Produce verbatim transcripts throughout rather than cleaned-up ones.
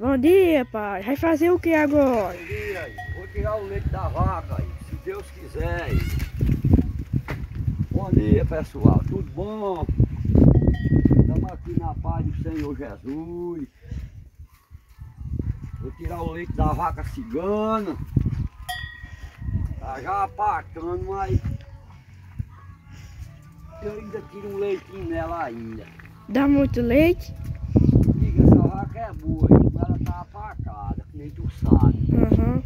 Bom dia, pai. Vai fazer o que agora? Bom dia, aí. Vou tirar o leite da vaca, aí, se Deus quiser. Aí. Bom dia, pessoal. Tudo bom? Estamos aqui na paz do Senhor Jesus. Vou tirar o leite da vaca cigana. Tá já apartando, mas eu ainda tiro um leitinho nela ainda. Dá muito leite? Diga, essa vaca é boa, hein? Ela tá apartada, que nem tu sabe. Uhum.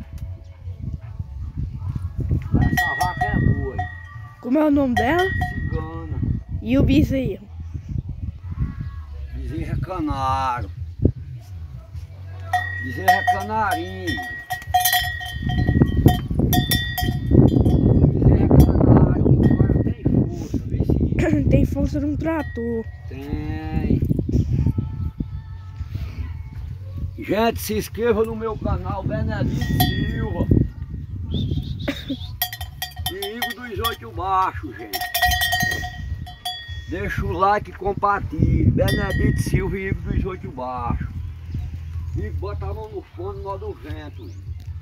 Essa vaca é boa, hein? Como é o nome dela? Cigana. E o bezerro? Bezerro é canário. Bezerro é canarinho. Bezerro é canário. Agora tem força, vê se... Tem força num trator. Tem. Gente, se inscreva no meu canal Benedito Silva. E Igor dos Oito Baixos, gente. Deixa o like e compartilhe. Benedito Silva e Igor dos Oito Baixos. E bota a mão no fone nó do vento.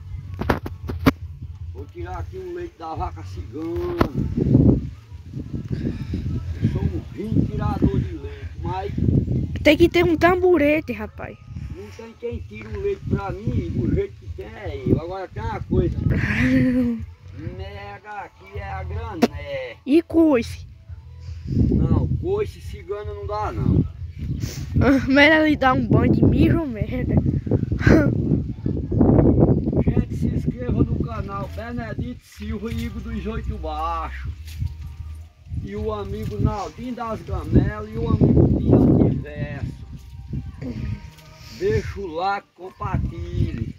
Vou tirar aqui o leite da vaca cigana. Eu sou um rim tirador de leite, mas Tem que ter um tamborete, rapaz. não tem quem tira o leite pra mim do jeito que tem é eu. Agora tem uma coisa. Mega aqui é a grané. E coice? Não, coice cigana não dá não. Melhor ele dar um banho de mijo ou merda. Gente, se inscreva no canal Benedito Silva e Igor dos Oito Baixos. E o amigo Naldinho das Gamelas e o amigo Pinho Universo. Deixa o like, compartilhe.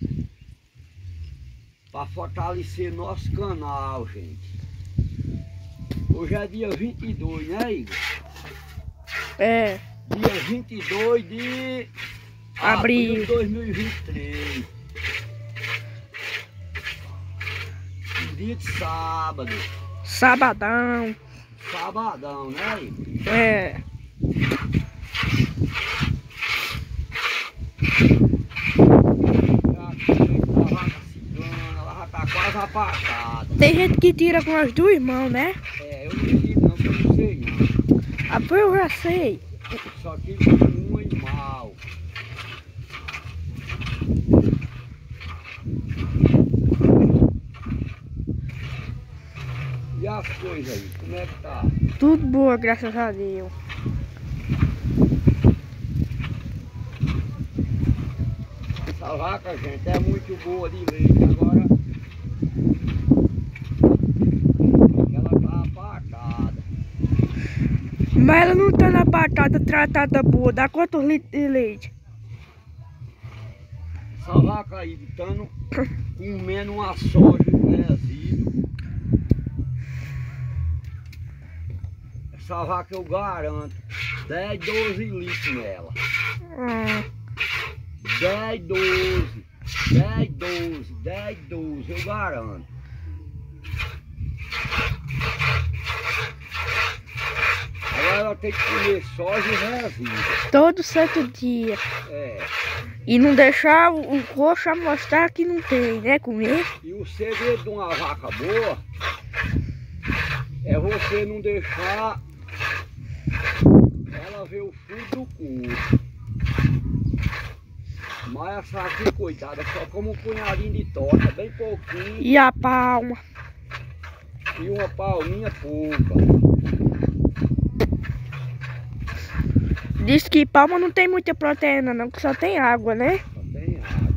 Para fortalecer nosso canal, gente. Hoje é dia vinte e dois, né, Igor? É. Dia vinte e dois de Abril de dois mil e vinte e três. Dia de sábado. Sabadão. Sabadão, né, Igor? É. Ela já tá quase apartada. Tem gente que tira com as duas mãos, né? É, eu não tiro não, porque eu não sei não. Ah, pô, eu já sei. Só tiro com uma e mal. E as coisas aí, como é que tá? Tudo boa, graças a Deus. Essa vaca, gente, é muito boa de leite. Agora ela tá apartada. Mas ela não tá na patada tratada boa. Dá quantos litros de leite? Essa vaca aí estando comendo uma soja resíduo. Essa vaca eu garanto dez, doze litros nela. Ah, dez, doze. dez, doze. dez, doze, eu garanto. Agora ela tem que comer soja e resíduo. todo santo dia. É. E não deixar o, o coxo a mostrar que não tem, né? Comer. E o segredo de uma vaca boa é você não deixar ela ver o fundo do cu. Mas essa aqui, coitada, só como um punhadinho de torta, bem pouquinho. E a palma. E uma palminha pouca. Diz que palma não tem muita proteína não, que só tem água, né? Só tem água.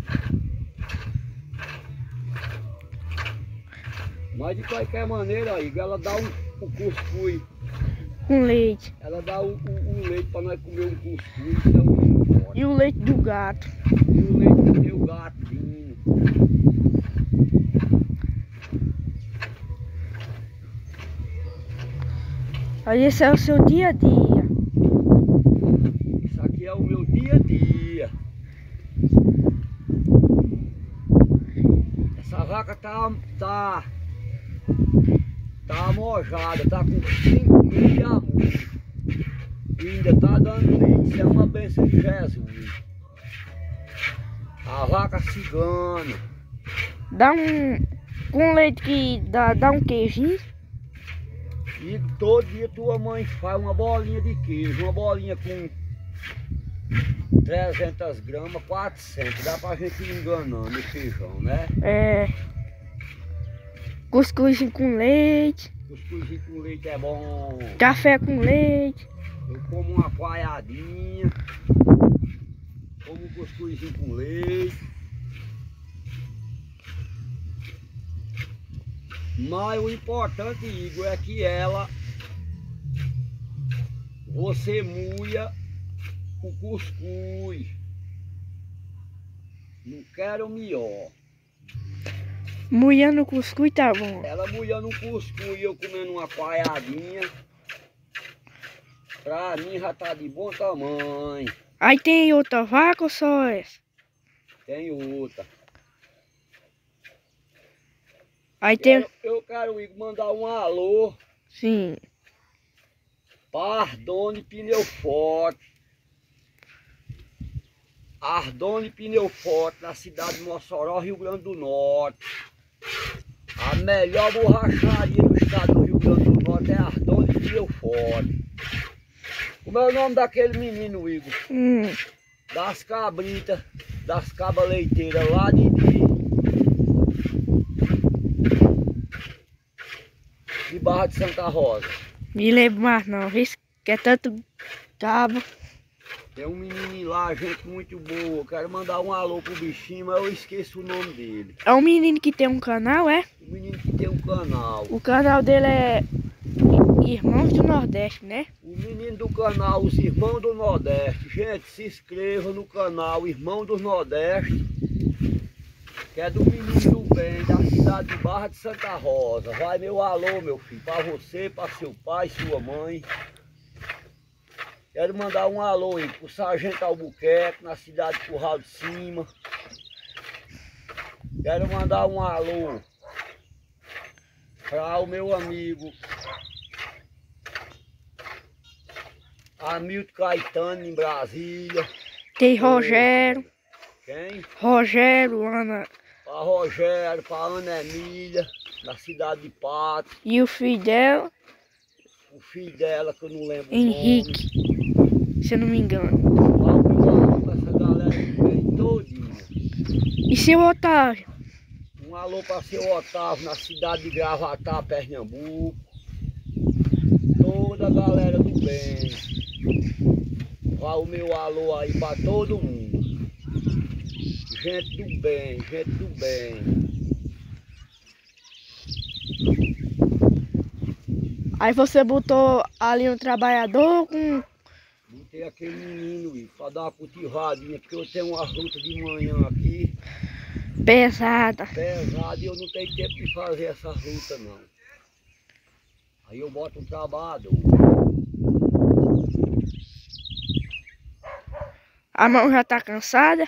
Mas de qualquer maneira, aí, ela dá um, um cuscuz. Com leite. Ela dá um, um, um leite para nós comer um cuscuz. Isso é muito forte. E o leite do gato. E o leite do meu gatinho. Aí esse é o seu dia a dia. Isso aqui é o meu dia a dia. Essa vaca tá, tá, tá amojada, tá com cinco meses de amor. E ainda tá dando leite, isso é uma bênção de Jesus. A vaca cigana. Dá um... Com leite que dá, dá um queijinho. E todo dia tua mãe faz uma bolinha de queijo. Uma bolinha com trezentas gramas, quatrocentas. Dá pra gente ir enganando o feijão, né? É... Cuscuzinho com leite. Cuscuzinho com leite é bom. Café com leite. Eu como uma coalhadinha. Como um cuscuzinho com leite. Mas o importante, Igor, é que ela, você moia o cuscuz. Não quero melhor. Moendo o cuscuz tá bom. Ela moendo um cuscuz e eu comendo uma coalhadinha. Pra mim já tá de bom tamanho. Aí tem outra vaca ou só essa? Tem outra. Aí tem... Eu, eu quero, Igor, mandar um alô Sim. para Ardone Pneu Forte. Ardone Pneu Forte, na cidade de Mossoró, Rio Grande do Norte. A melhor borracharia do estado do Rio Grande do Norte é Ardone Pneu Forte. Como é o nome daquele menino, Igor? Hum. Das cabritas, das cabas leiteiras lá de, de, de Barra de Santa Rosa. Me lembro mais não, viu? Que é tanto cabo. Tem um menininho lá, gente muito boa. Eu quero mandar um alô pro bichinho, mas eu esqueço o nome dele. É um menino que tem um canal, é? O menino que tem um canal. O canal dele é Irmãos do Nordeste, né? O menino do canal, os Irmãos do Nordeste. Gente, se inscreva no canal Irmão do Nordeste. Que é do menino do bem, da cidade de Barra de Santa Rosa. Vai meu alô, meu filho, para você, para seu pai, sua mãe. Quero mandar um alô aí pro Sargento Albuquerque, na cidade de Curral de Cima. Quero mandar um alô para o meu amigo Hamilton Caetano, em Brasília. Tem Rogério. Quem? Rogério, Ana. Para Rogério, para Ana Emília, na cidade de Pato. E o filho dela, O filho dela, que eu não lembro Henrique. o nome. Se eu não me engano. Lá o meu alô para essa galera que vem todinha. E seu Otávio? Um alô para seu Otávio, na cidade de Gravatá, Pernambuco. Toda a galera do bem. Vai o meu alô aí para todo mundo. Gente do bem, gente do bem. Aí você botou ali um trabalhador com... Botei aquele menino para dar uma cultivadinha, porque eu tenho uma luta de manhã aqui. pesada. Pesado, e eu não tenho tempo de fazer essa luta não. Aí eu boto um trabalhador. A mão já tá cansada? Tá.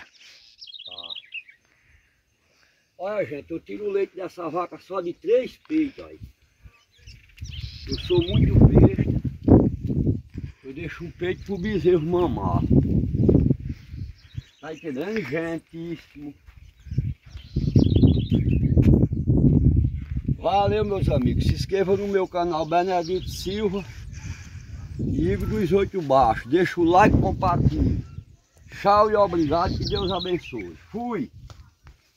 Olha, gente, eu tiro o leite dessa vaca só de três peitos aí. Eu sou muito besta. Eu deixo um peito pro bezerro mamar. Tá entendendo, gentíssimo? Valeu, meus amigos. Se inscreva no meu canal Benedito Silva e Igor dos Oito Baixos. Deixa o like e compartilha. Tchau e obrigado. Que Deus abençoe. Fui!